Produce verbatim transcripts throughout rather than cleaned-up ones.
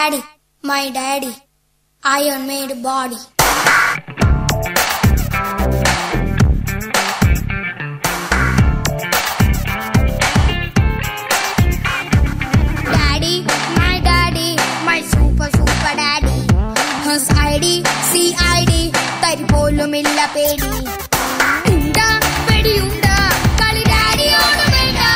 daddy, my daddy, iron made body. Daddy, my daddy, my super super daddy. His I D, C I D, tari polo milla pedi. Unda, pedi unda, kali daddy odu venda.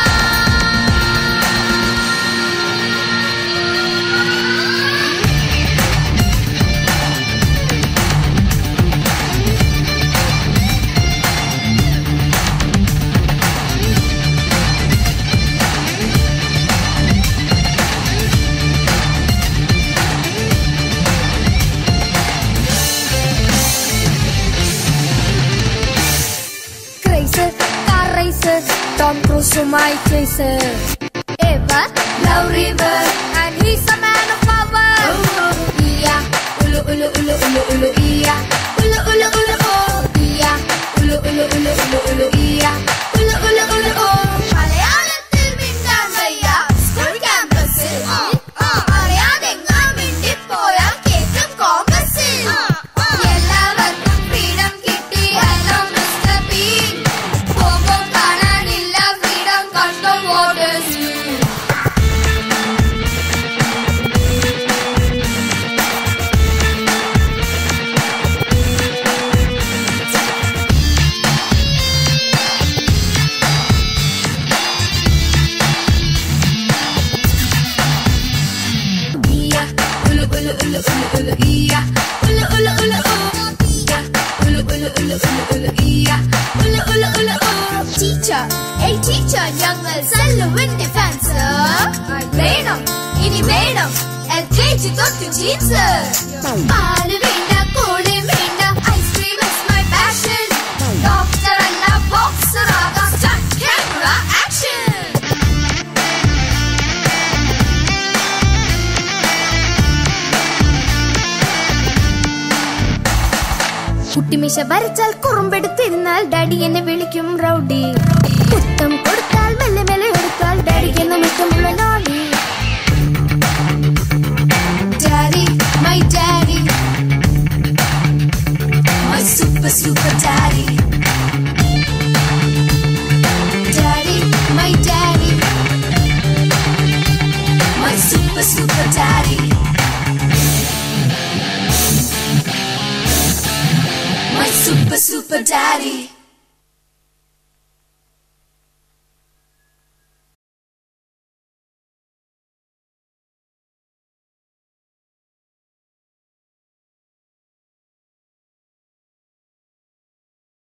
Tom Cruise to my chaser. Ever love river, and he's a man of power. Oh, iya, ulu ulu ulu ulu ulu iya, ulu ulu ulu oh iya, ulu ulu ulu ulu ulu iya, ulu ulu ulu oh. Malayalee mindan vayya, school campus. Ariyadenga mindi poya ketum commerce. Ellavarkum freedom kitti, hello Mister Bean. Teacher, hey teacher, ഞങ്ങൾ സെല്ലുവിൻ defence വേണം ഇനി വേണം L K G തൊട്ട് jeans പാല് വേണ്ട കോളി വേണ്ട ice cream is my passion doctor അല്ല ബോക്സർ ആകാം സ്റ്റാർട്ട് ക്യാമറ ആക്ഷൻ കുട്ടിമീശ വരച്ചാൽ കുറുമ്പെടുത്തിരുന്നാൽ ഡാഡി എന്നെ വിളിക്കും റൗഡി മുത്തം കൊടുത്താൽ മെല്ലെ മെല്ലെ എടുത്താൽ ഡാഡിക്ക് എന്നും ഇഷ്ടമുള്ള നോഡി daddy my daddy my super super daddy daddy my daddy my super super daddy My super super daddy.